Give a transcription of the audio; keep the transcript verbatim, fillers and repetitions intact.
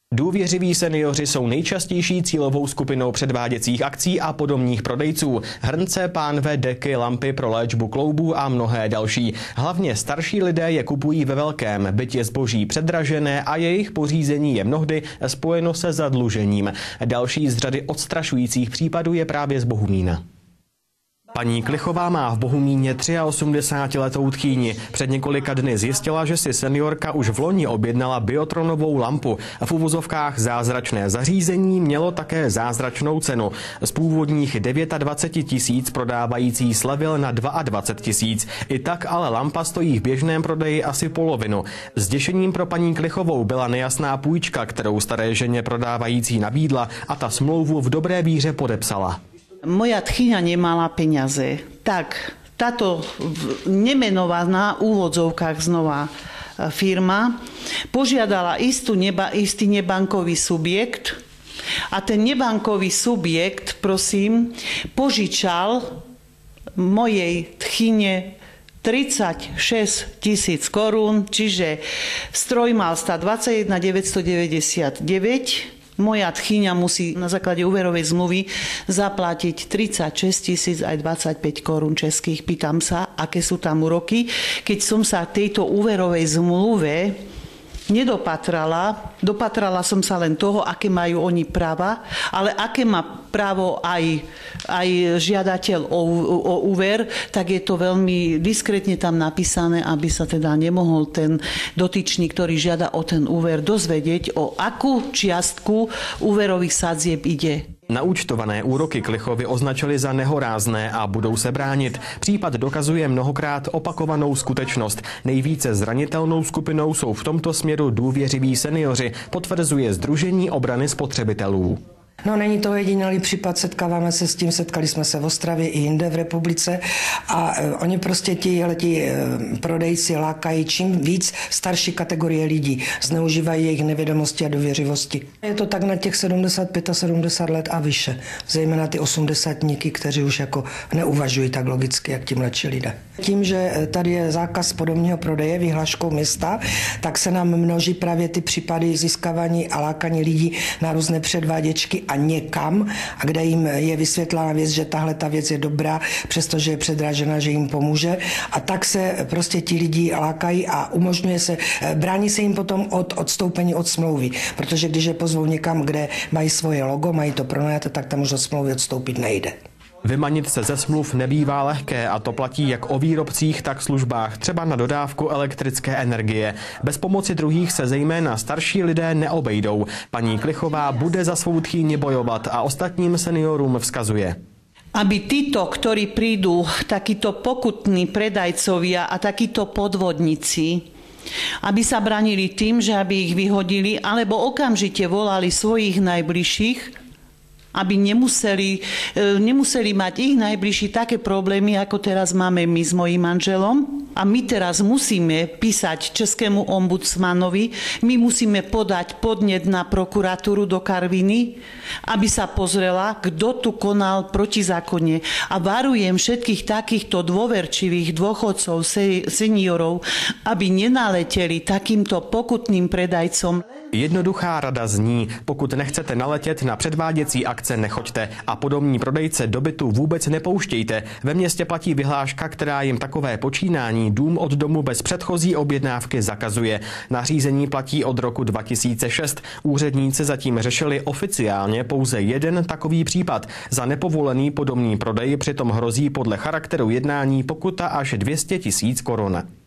Důvěřiví seniori jsou nejčastější cílovou skupinou předváděcích akcí a podomních prodejců. Hrnce, pánve, deky, lampy pro léčbu kloubů a mnohé další. Hlavně starší lidé je kupují ve velkém, byť je zboží předražené a jejich pořízení je mnohdy spojeno se zadlužením. Další z řady odstrašujících případů je právě z Bohumína. Paní Klichová má v Bohumíně osmdesátiletou tchýni. Před několika dny zjistila, že si seniorka už v loni objednala biotronovou lampu. V uvozovkách zázračné zařízení mělo také zázračnou cenu. Z původních dvacet devět tisíc prodávající slevil na dvacet dva tisíc. I tak ale lampa stojí v běžném prodeji asi polovinu. Zděšením pro paní Klichovou byla nejasná půjčka, kterou staré ženě prodávající nabídla, a ta smlouvu v dobré víře podepsala. Moja tchyňa nemala peniaze, tak táto nemenovaná v úvodzovkách znova firma požiadala istú neba, istý nebankový subjekt a ten nebankový subjekt, prosím, požičal mojej tchyne tridsaťšesť tisíc korún, čiže stroj mal stať dvadsaťjeden tisíc deväťstodeväťdesiatdeväť. Moja tchyňa musí na základe úverovej zmluvy zaplatiť tridsaťšesť tisíc aj dvadsaťpäť korún českých. Pýtam sa, aké sú tam úroky. Keď som sa tejto úverovej zmluve nedopatrala, dopatrala som sa len toho, aké majú oni práva, ale aké má právo aj, aj žiadateľ o, o úver, tak je to veľmi diskrétne tam napísané, aby sa teda nemohol ten dotyčný, ktorý žiada o ten úver, dozvedieť, o akú čiastku úverových sadzieb ide. Naúčtované úroky Klichovy označili za nehorázné a budou se bránit. Případ dokazuje mnohokrát opakovanou skutečnost. Nejvíce zranitelnou skupinou jsou v tomto směru důvěřiví seniori, potvrzuje Sdružení obrany spotřebitelů. No, není to jediný případ, setkáváme se s tím, setkali jsme se v Ostravě i jinde v republice a oni prostě ti prodejci lákají čím víc starší kategorie lidí, zneužívají jejich nevědomosti a důvěřivosti. Je to tak na těch sedmdesát pět a sedmdesát let a vyše, zejména ty osmdesátníky, kteří už jako neuvažují tak logicky, jak ti mladší lidé. Tím, že tady je zákaz podomního prodeje vyhláškou města, tak se nám množí právě ty případy získávání a lákání lidí na různé předváděčky a někam, a kde jim je vysvětlána věc, že tahle ta věc je dobrá, přestože je předražená, že jim pomůže. A tak se prostě ti lidi lákají a umožňuje se, brání se jim potom od odstoupení od smlouvy, protože když je pozvou někam, kde mají svoje logo, mají to pronajaté, tak tam už od smlouvy odstoupit nejde. Vymanit se ze smluv nebývá lehké a to platí jak o výrobcích, tak službách, třeba na dodávku elektrické energie. Bez pomoci druhých se zejména starší lidé neobejdou. Paní Klichová bude za svou tchýni bojovat a ostatním seniorům vzkazuje. Aby títo, ktorí prídu, takíto pokutní predajcovia a takíto podvodníci, aby sa bránili tým, že aby ich vyhodili, alebo okamžite volali svojich najbližších, aby nemuseli, nemuseli mať ich najbližší také problémy, ako teraz máme my s mojím manželom. A my teraz musíme písať českému ombudsmanovi, my musíme podať podnet na prokuratúru do Karviny, aby sa pozrela, kto tu konal protizákonne. A varujem všetkých takýchto dôverčivých dôchodcov, seniorov, aby nenaleteli takýmto pokutným predajcom. Jednoduchá rada zní, pokud nechcete naletět na předváděcí akce, nechoďte a podomní prodejce do bytu vůbec nepouštějte. Ve městě platí vyhláška, která jim takové počínání dům od domu bez předchozí objednávky zakazuje. Nařízení platí od roku dva tisíce šest. Úředníci zatím řešili oficiálně pouze jeden takový případ. Za nepovolený podomní prodej přitom hrozí podle charakteru jednání pokuta až dvě stě tisíc korun.